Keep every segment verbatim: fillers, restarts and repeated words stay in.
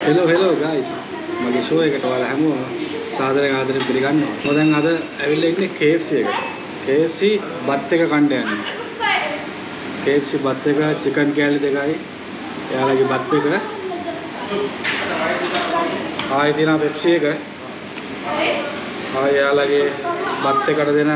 Hello hello guys. මගේ show එකට ඔයාලා හැමෝම සාදරයෙන් ආදරයෙන් පිළිගන්නවා. මම දැන් අද ඇවිල්ලා ඉන්නේ K F C එකට. K F C බත් එක කන්න යන්නේ. K F C බත් එක chicken කෑලි දෙකයි. එයාලගේ බත් එක. ආයෙ තියෙනවා Pepsi එක. ආයෙ එයාලගේ බත් එකට දෙන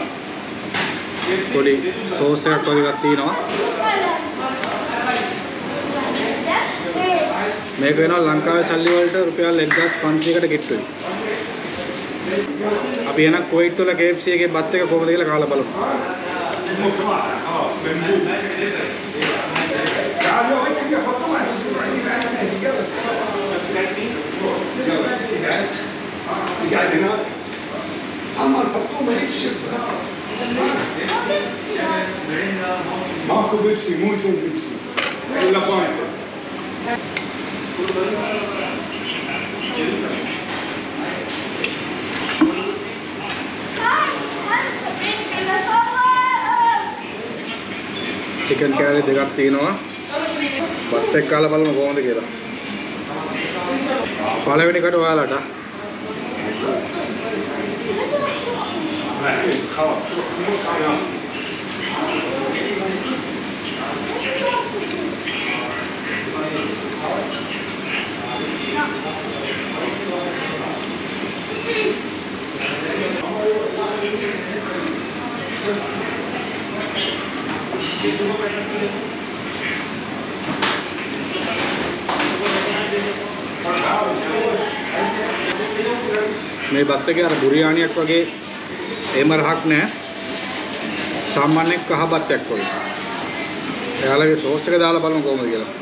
පොඩි සෝස් එකක් වගේ එකක් තියෙනවා. මේක වෙනවා ලංකාවේ සල්ලි වලට රුපියල් එක්දාස් පන්සීයකට කිට්ටුයි. අපි එනක් කුවයිට් වල K F C එකේ බත් එක කොහොමද කියලා කාලා බලමු. Marco Pepsi, mucho Pepsi. Es la puerta. chicken කෑලි දෙකක් තියෙනවා. බත් එක්ක කාලා බලමු කොහොමද කියලා. පළවෙනි කට ඔයාලට. මේ බත් එකේ අර බුරියානියක් වගේ එහෙම රහක් නැහැ. සාමාන්‍ය කහ බත්යක් වගේ. එයාලගේ සෝස් එක දාලා බලමු කොහොමද කියලා.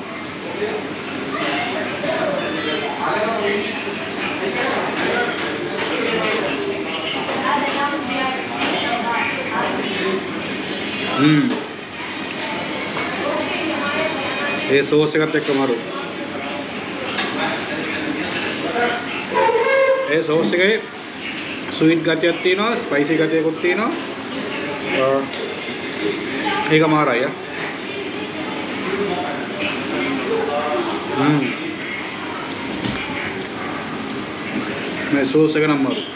හ්ම්. ඒ සෝස් එකත් එක්ක මාරු. ඒ සෝස් එකේ ස්වීට් ගතියක් තියෙනවා, ස්පයිසි ගතියකුත් තියෙනවා. ඒක මාරයි ආ. හ්ම්. මේ සෝස් එක නම් මාරු.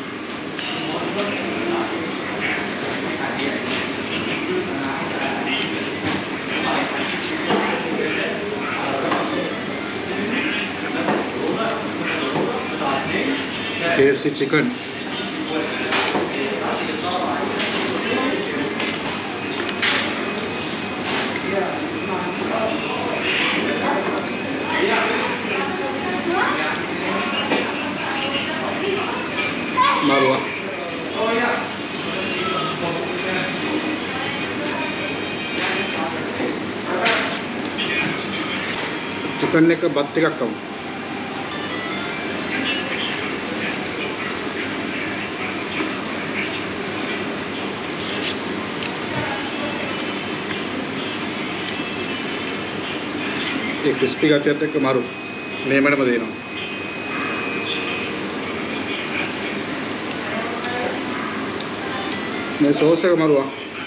K F C chicken. Marwa. Chicken එක බත් එකක් කමු. ये क्रिस्पी गतियत එක්ක मारू මේමඩම දෙනවා. මේ සෝස් එක මරුවා.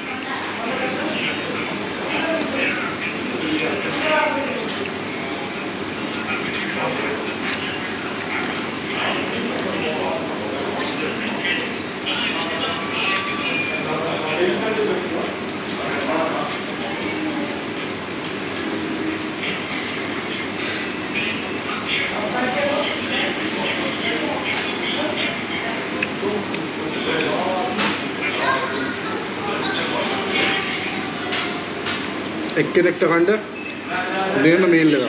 එක්කෙනෙක්ට කන්න දෙන්න මීල් එකක්.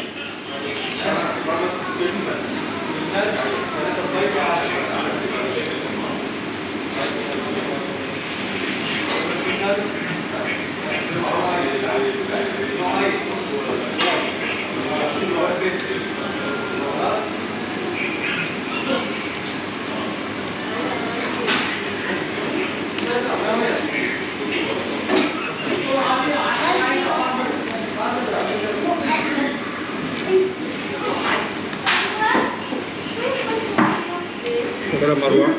Kita marwa.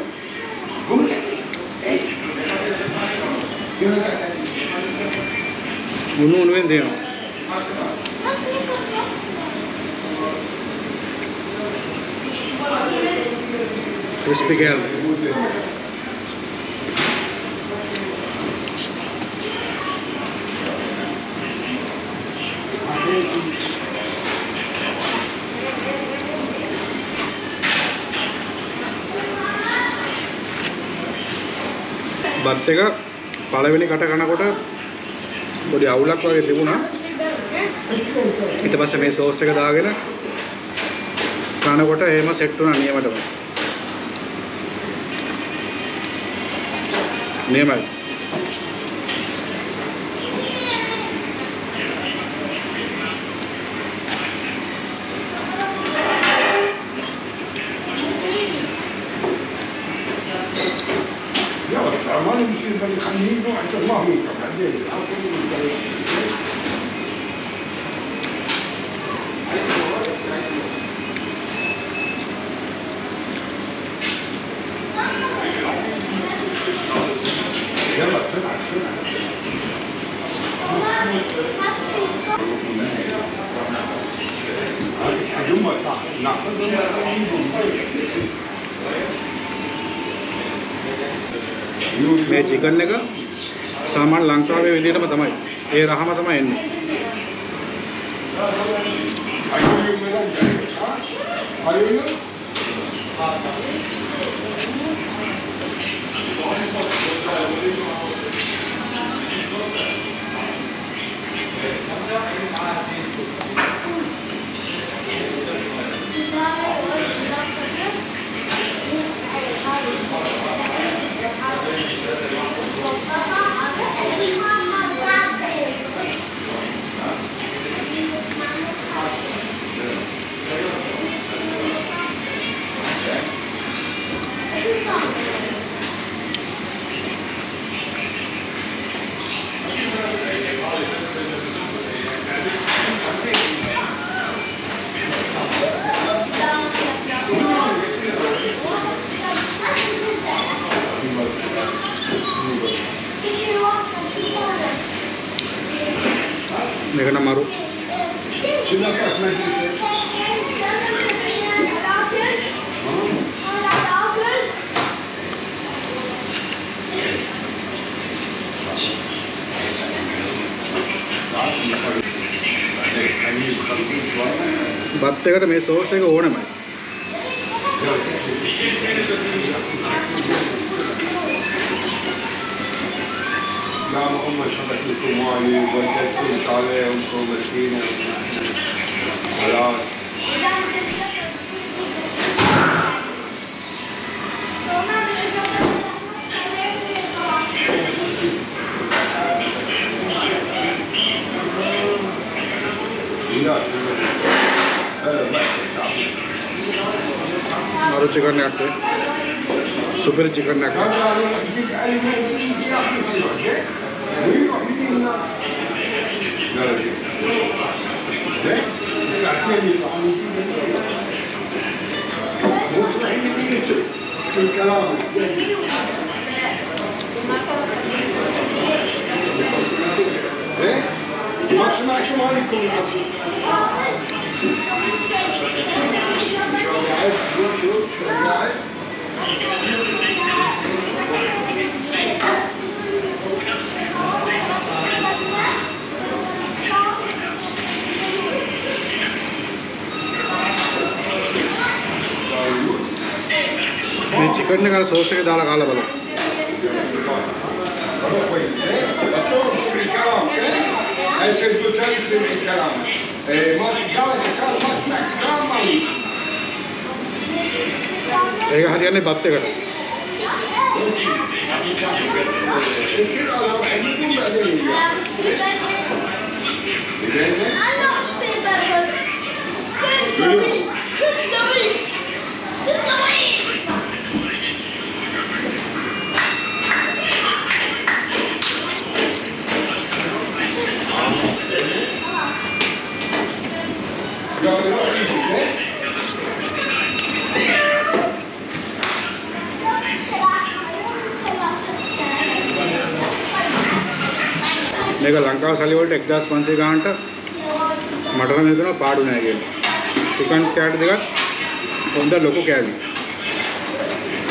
Unu unu vendendo. crispy kale. බත් එක පළවෙනි කට කනකොට පොඩි අවුලක් වගේ තිබුණා. ඊට පස්සේ මේ සෝස් එක දාගෙන කනකොට එහෙම සෙට් වුණා නියමටම. නියමයි. මේ චිකන් එක සාමාන්‍ය ලංකාවේ විදිහටම තමයි. ඒ රහම තමයි එන්නේ. මේක නම් මාරු බත් එකට මේ සෝස් එක ඕනෙමයි. لا هم شبكتكم علي وجدتكم عليه وصوبتين خلاص मारो चिकन नाकते सुपर चिकन नाकते ما سمعتم عليكم මේ චිකන් එක අර සෝස් එක දාලා කාලා බලන්න. ඒක හරියන්නේ බත් එකට. මේක ලංකාව සල්ලි වලට එක්දාස් පන්සිය ගානට මට නම් හිතෙනවා පාඩු නෑ කියලා. චිකන් කෑලි දෙකක් හොඳ ලොකු කෑලි.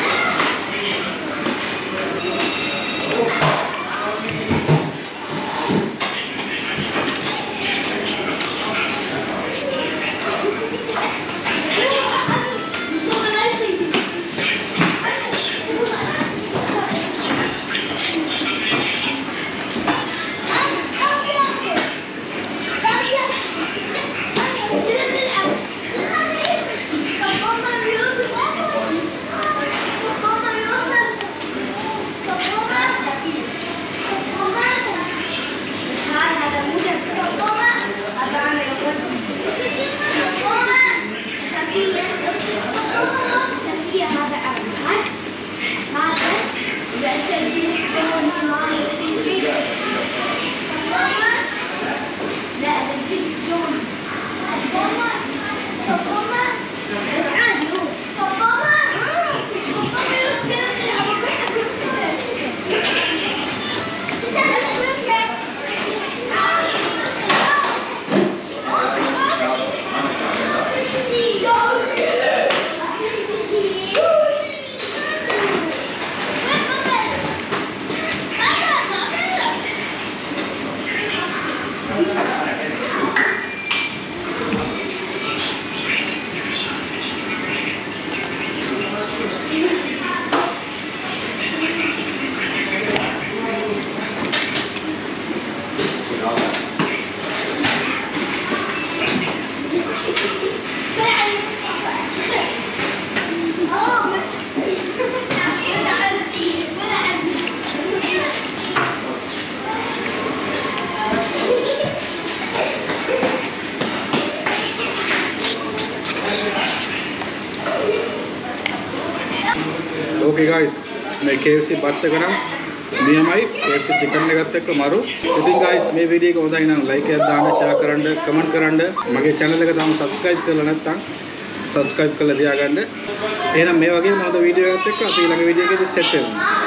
ඕකේ guys මේ K F C බත් එක නම් නියමයි K F C chicken එකත් එක්ක මරු. ඉතින් guys මේ වීඩියෝ එක හොඳයි නම් like එකක් දාන්න, share කරන්න, comment කරන්න. මගේ channel එක තාම subscribe කරලා නැත්නම් subscribe කරලා තියාගන්න. එහෙනම් මේ වගේ මොනවද වීඩියෝ එකත් එක්ක අපි ඊළඟ වීඩියෝ එකේදී set වෙනවා.